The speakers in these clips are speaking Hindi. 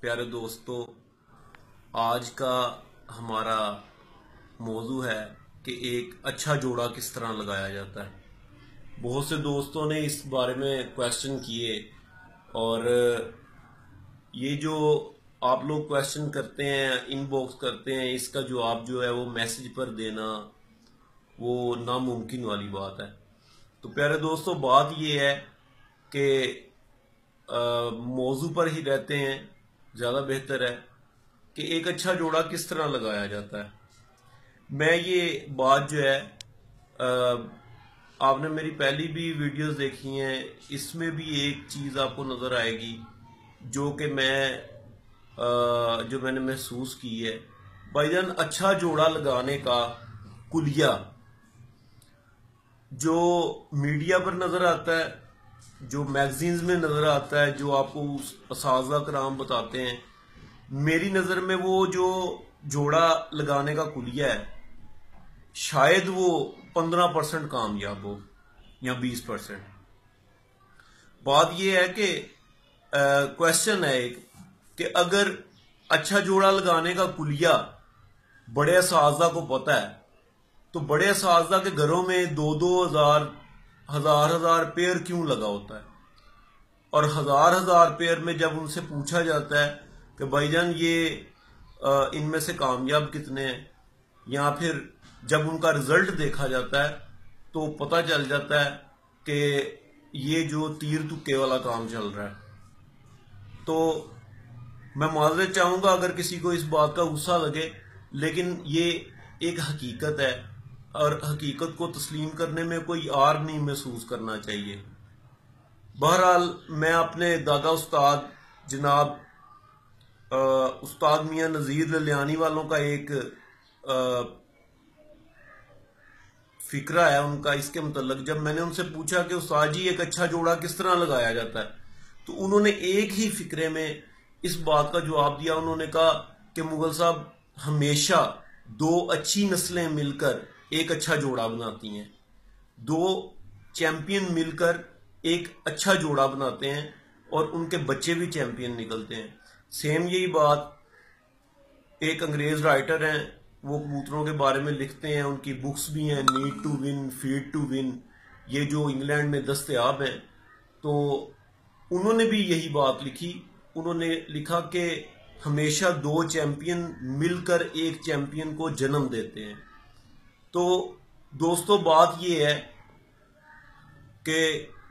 प्यारे दोस्तों, आज का हमारा मौजू है कि एक अच्छा जोड़ा किस तरह लगाया जाता है। बहुत से दोस्तों ने इस बारे में क्वेश्चन किए और ये जो आप लोग क्वेश्चन करते हैं, इनबॉक्स करते हैं, इसका जवाब जो है वो मैसेज पर देना वो नामुमकिन वाली बात है। तो प्यारे दोस्तों, बात ये है कि मौजू पर ही रहते हैं, ज़्यादा बेहतर है कि एक अच्छा जोड़ा किस तरह लगाया जाता है। मैं ये बात जो है आपने मेरी पहली भी वीडियोस देखी हैं, इसमें भी एक चीज़ आपको नज़र आएगी जो कि जो मैंने महसूस की है। भाईजान, अच्छा जोड़ा लगाने का कुलिया जो मीडिया पर नज़र आता है, जो मैगजीन्स में नज़र आता है, जो आपको असातिज़ा कराम बताते हैं, मेरी नज़र में वो जो जोड़ा लगाने का कुलिया है, शायद वो 15% कामयाब हो या 20%। बात ये है कि क्वेश्चन है एक कि अगर अच्छा जोड़ा लगाने का कुलिया बड़े असातिज़ा को पता है तो बड़े असातिज़ा के घरों में 2-2 हजार पेयर क्यों लगा होता है, और हजार पेयर में जब उनसे पूछा जाता है कि भाईजान ये इनमें से कामयाब कितने हैं, या फिर जब उनका रिजल्ट देखा जाता है तो पता चल जाता है कि ये जो तीर तुक्के वाला काम चल रहा है। तो मैं माजरत चाहूंगा अगर किसी को इस बात का गुस्सा लगे, लेकिन ये एक हकीकत है और हकीकत को तस्लीम करने में कोई आर नहीं महसूस करना चाहिए। बहरहाल, मैं अपने दादा उस्ताद जनाब उस्ताद मियां नज़ीर ललियानी वालों का एक फिक्रा है उनका इसके मतलब। जब मैंने उनसे पूछा कि उस्ताद जी एक अच्छा जोड़ा किस तरह लगाया जाता है, तो उन्होंने एक ही फिक्रे में इस बात का जवाब दिया। उन्होंने कहा कि मुगल साहब, हमेशा 2 अच्छी नस्लें मिलकर एक अच्छा जोड़ा बनाती हैं, 2 चैंपियन मिलकर एक अच्छा जोड़ा बनाते हैं और उनके बच्चे भी चैंपियन निकलते हैं। सेम यही बात एक अंग्रेज राइटर हैं, वो कबूतरों के बारे में लिखते हैं, उनकी बुक्स भी हैं, need to win, feed to win, ये जो इंग्लैंड में दस्तयाब हैं। तो उन्होंने भी यही बात लिखी। उन्होंने लिखा कि हमेशा 2 चैंपियन मिलकर एक चैंपियन को जन्म देते हैं। तो दोस्तों, बात ये है कि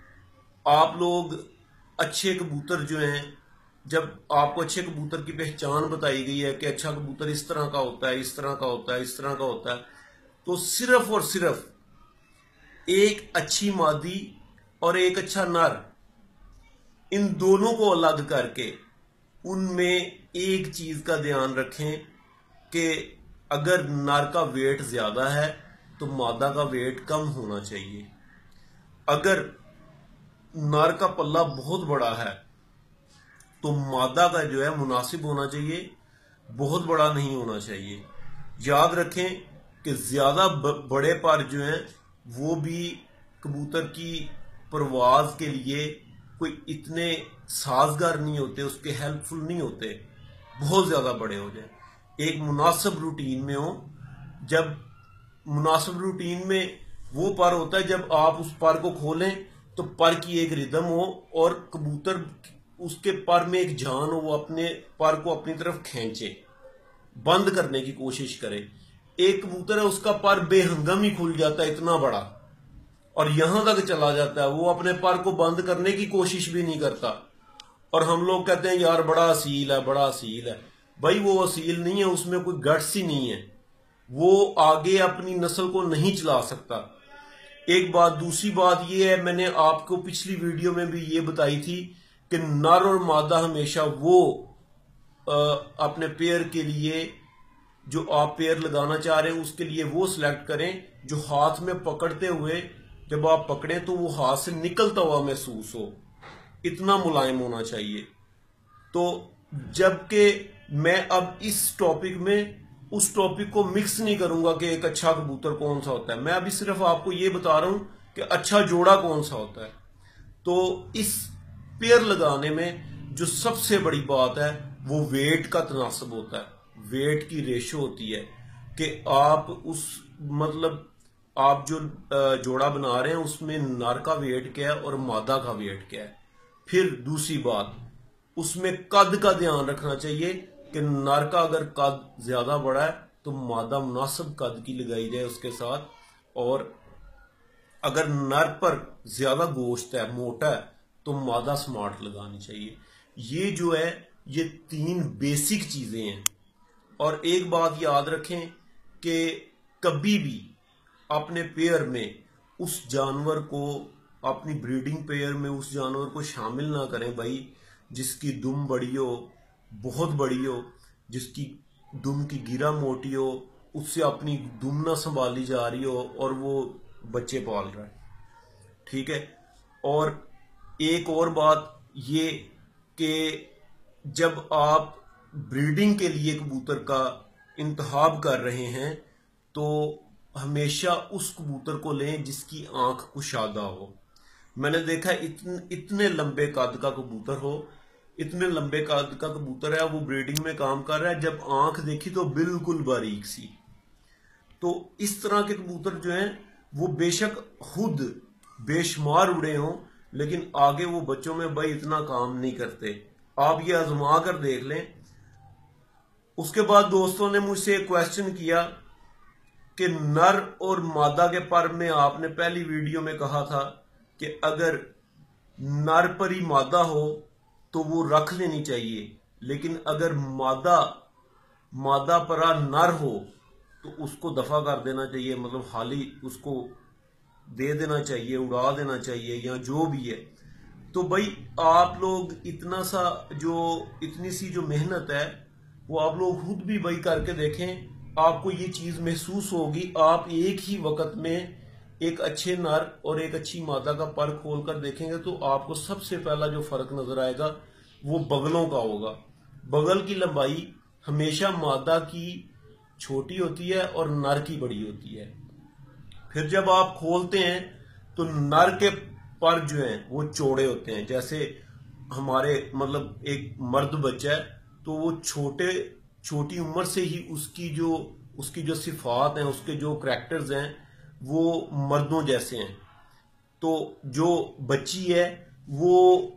आप लोग अच्छे कबूतर जो हैं, जब आपको अच्छे कबूतर की पहचान बताई गई है कि अच्छा कबूतर इस तरह का होता है, इस तरह का होता है, इस तरह का होता है, तो सिर्फ और सिर्फ एक अच्छी मादी और एक अच्छा नर, इन दोनों को अलग करके उनमें एक चीज का ध्यान रखें कि अगर नर का वेट ज्यादा है तो मादा का वेट कम होना चाहिए। अगर नर का पल्ला बहुत बड़ा है तो मादा का जो है मुनासिब होना चाहिए, बहुत बड़ा नहीं होना चाहिए। याद रखें कि ज्यादा बड़े पर जो हैं वो भी कबूतर की परवाज के लिए कोई इतने साजगार नहीं होते, उसके हेल्पफुल नहीं होते। बहुत ज्यादा बड़े हो जाए, एक मुनासिब रूटीन में हो। जब मुनासिब रूटीन में वो पर होता है जब आप उस पर को खोलें तो पर की एक रिदम हो और कबूतर उसके पर में एक जान हो, वो अपने पर को अपनी तरफ खींचे, बंद करने की कोशिश करे। एक कबूतर है उसका पर बेहंगम ही खुल जाता है, इतना बड़ा, और यहां तक चला जाता है, वो अपने पर को बंद करने की कोशिश भी नहीं करता। और हम लोग कहते हैं यार बड़ा असील है, बड़ा असील है। भाई वो असील नहीं है, उसमें कोई गट्स ही नहीं है, वो आगे अपनी नस्ल को नहीं चला सकता। एक बात। दूसरी बात ये है, मैंने आपको पिछली वीडियो में भी ये बताई थी कि नर और मादा हमेशा वो अपने पेयर के लिए, जो आप पेयर लगाना चाह रहे हैं उसके लिए वो सिलेक्ट करें जो हाथ में पकड़ते हुए, जब आप पकड़ें तो वो हाथ से निकलता हुआ महसूस हो, इतना मुलायम होना चाहिए। तो जबकि मैं अब इस टॉपिक में उस टॉपिक को मिक्स नहीं करूंगा कि एक अच्छा कबूतर कौन सा होता है, मैं अभी सिर्फ आपको ये बता रहा हूं कि अच्छा जोड़ा कौन सा होता है। तो इस पेयर लगाने में जो सबसे बड़ी बात है वो वेट का तनासब होता है, वेट की रेशो होती है कि आप उस मतलब आप जो जोड़ा बना रहे हैं उसमें नर का वेट क्या है और मादा का वेट क्या है। फिर दूसरी बात, उसमें कद का ध्यान रखना चाहिए कि नर का अगर कद ज्यादा बड़ा है तो मादा मुनासिब कद की लगाई जाए उसके साथ, और अगर नर पर ज्यादा गोश्त है, मोटा है, तो मादा स्मार्ट लगानी चाहिए। ये जो है ये 3 बेसिक चीजें हैं। और एक बात याद रखें कि कभी भी अपने पेयर में उस जानवर को, अपनी ब्रीडिंग पेयर में उस जानवर को शामिल ना करें भाई जिसकी दुम बड़ी हो, बहुत बड़ी हो, जिसकी दुम की गिरा मोटी हो, उससे अपनी दुम ना संभाली जा रही हो और वो बच्चे पाल रहा है। ठीक है। और एक और बात ये कि जब आप ब्रीडिंग के लिए कबूतर का इंतखाब कर रहे हैं तो हमेशा उस कबूतर को लें जिसकी आंख कुशादा हो। मैंने देखा इतने लंबे कद का कबूतर हो, इतने लंबे कद का कबूतर है, वो ब्रीडिंग में काम कर रहा है, जब आंख देखी तो बिल्कुल बारीक सी। तो इस तरह के कबूतर जो हैं वो बेशक खुद बेशुमार उड़े हों लेकिन आगे वो बच्चों में भाई इतना काम नहीं करते। आप ये आजमा कर देख लें। उसके बाद दोस्तों ने मुझसे एक क्वेश्चन किया कि नर और मादा के पर में आपने पहली वीडियो में कहा था कि अगर नर पर ही मादा हो तो वो रख लेनी चाहिए, लेकिन अगर मादा परा नर हो तो उसको दफा कर देना चाहिए, मतलब हाली उसको दे देना चाहिए, उड़ा देना चाहिए या जो भी है। तो भाई आप लोग इतनी सी जो मेहनत है वो आप लोग खुद भी भाई करके देखें, आपको ये चीज महसूस होगी। आप एक ही वक्त में एक अच्छे नर और एक अच्छी मादा का पर खोल कर देखेंगे तो आपको सबसे पहला जो फर्क नजर आएगा वो बगलों का होगा। बगल की लंबाई हमेशा मादा की छोटी होती है और नर की बड़ी होती है। फिर जब आप खोलते हैं तो नर के पर जो हैं वो चौड़े होते हैं। जैसे हमारे मतलब एक मर्द बच्चा है तो वो छोटी उम्र से ही उसकी जो सिफात हैं, उसके जो करैक्टर्स हैं वो मर्दों जैसे हैं। तो जो बच्ची है वो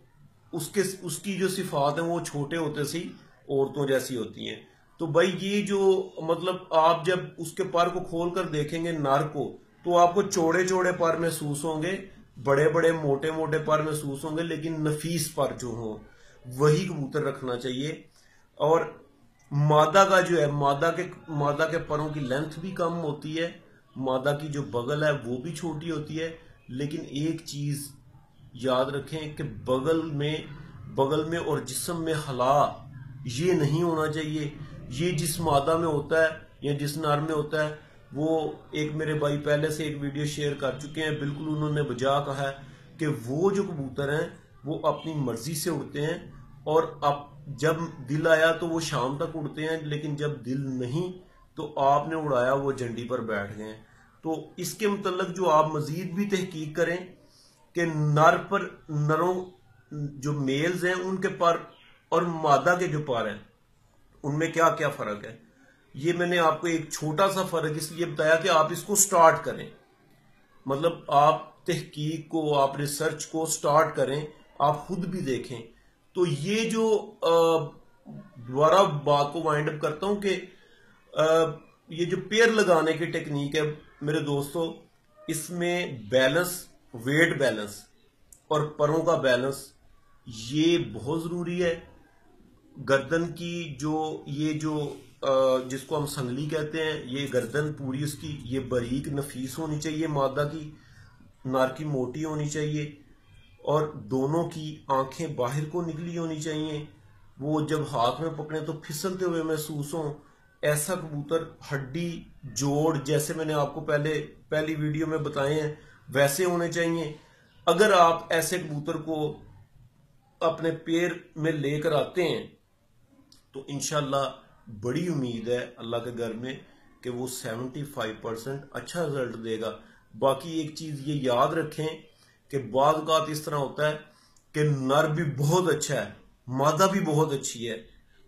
उसकी जो सिफात है वो छोटे होते से ही औरतों जैसी होती हैं। तो भाई ये जो मतलब आप जब उसके पर को खोल कर देखेंगे नर को तो आपको चौड़े चौड़े पर महसूस होंगे, बड़े बड़े मोटे मोटे पर महसूस होंगे, लेकिन नफीस पर जो हो वही कबूतर रखना चाहिए। और मादा का जो है मादा के परों की लेंथ भी कम होती है, मादा की जो बगल है वो भी छोटी होती है। लेकिन एक चीज याद रखें कि बगल में और जिस्म में हला ये नहीं होना चाहिए। ये जिस मादा में होता है या जिस नर में होता है, वो एक मेरे भाई पहले से एक वीडियो शेयर कर चुके हैं, बिल्कुल उन्होंने बजा कहा है कि वो जो कबूतर हैं वो अपनी मर्जी से उड़ते हैं और अब जब दिल आया तो वो शाम तक उड़ते हैं, लेकिन जब दिल नहीं तो आपने उड़ाया वो झंडी पर बैठ गए। तो इसके मुतल्लिक जो आप मजीद भी तहकीक करें कि नरों जो मेल्स हैं उनके पर और मादा के जो पर हैं उनमें क्या क्या फर्क है। ये मैंने आपको एक छोटा सा फर्क इसलिए बताया कि आप इसको स्टार्ट करें, मतलब आप तहकीक को, आप रिसर्च को स्टार्ट करें, आप खुद भी देखें। तो ये जो दोबारा बात को वाइंड अप करता हूं कि ये जो पेयर लगाने की टेक्निक है मेरे दोस्तों, इसमें बैलेंस, वेट बैलेंस और परों का बैलेंस ये बहुत जरूरी है। गर्दन की जिसको हम संगली कहते हैं, ये गर्दन पूरी उसकी ये बारीक नफीस होनी चाहिए मादा की, नर की मोटी होनी चाहिए और दोनों की आंखें बाहर को निकली होनी चाहिए। वो जब हाथ में पकड़े तो फिसलते हुए महसूस हो। ऐसा कबूतर हड्डी जोड़ जैसे मैंने आपको पहली वीडियो में बताए हैं वैसे होने चाहिए। अगर आप ऐसे कबूतर को अपने पेड़ में लेकर आते हैं तो इंशाल्लाह बड़ी उम्मीद है अल्लाह के घर में कि वो 75% अच्छा रिजल्ट देगा। बाकी एक चीज ये याद रखें कि बाज़ औक़ात इस तरह होता है कि नर भी बहुत अच्छा है, मादा भी बहुत अच्छी है,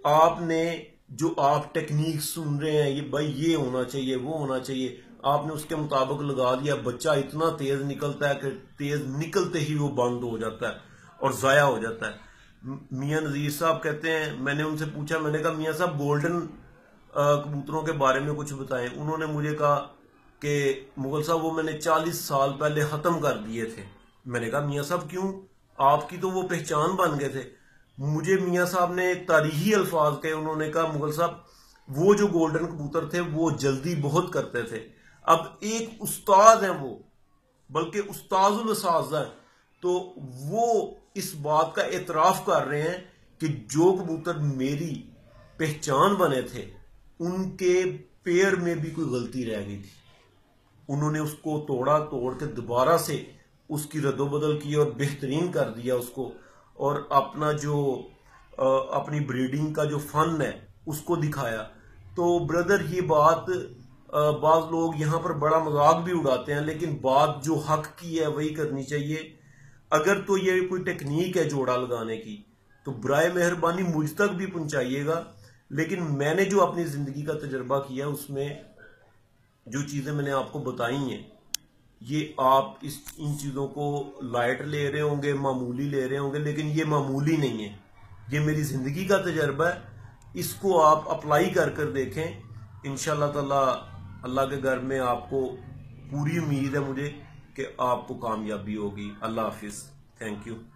आपने जो आप टेक्निक सुन रहे हैं, ये भाई ये होना चाहिए, वो होना चाहिए, आपने उसके मुताबिक लगा दिया, बच्चा इतना तेज निकलता है कि तेज निकलते ही वो बंद हो जाता है और जाया हो जाता है। मियां नजीर साहब कहते हैं, मैंने उनसे पूछा, मैंने कहा मियां साहब गोल्डन कबूतरों के बारे में कुछ बताएं। उन्होंने मुझे कहा कि मुगल साहब वो मैंने 40 साल पहले खत्म कर दिए थे। मैंने कहा मियां साहब क्यों, आपकी तो वो पहचान बन गए थे। मुझे मियां साहब ने तारीखी अल्फाज कहे, उन्होंने कहा मुगल साहब वो जो गोल्डन कबूतर थे वो जल्दी बहुत करते थे। अब एक उस्ताद हैं वो, बल्कि उस्ताजुल असातिज़ा है, तो वो इस बात का एतराफ कर रहे हैं कि जो कबूतर मेरी पहचान बने थे उनके पेड़ में भी कोई गलती रह गई थी। उन्होंने उसको तोड़ के दोबारा से उसकी रद्दोबदल की और बेहतरीन कर दिया उसको, और अपना जो अपनी ब्रीडिंग का जो फन है उसको दिखाया। तो ब्रदर ये बात बाज लोग यहाँ पर बड़ा मजाक भी उड़ाते हैं, लेकिन बात जो हक की है वही करनी चाहिए। अगर तो ये कोई टेक्निक है जोड़ा लगाने की तो बराए मेहरबानी मुझ तक भी पहुंचाइएगा। लेकिन मैंने जो अपनी जिंदगी का तजर्बा किया उसमें जो चीजें मैंने आपको बताई हैं, ये आप इन चीजों को लाइट ले रहे होंगे, मामूली ले रहे होंगे, लेकिन ये मामूली नहीं है, ये मेरी जिंदगी का तजर्बा है। इसको आप अप्लाई कर देखें, इंशाल्लाह ताला अल्लाह के घर में आपको पूरी उम्मीद है मुझे कि आपको कामयाबी होगी। अल्लाह हाफिज, थैंक यू।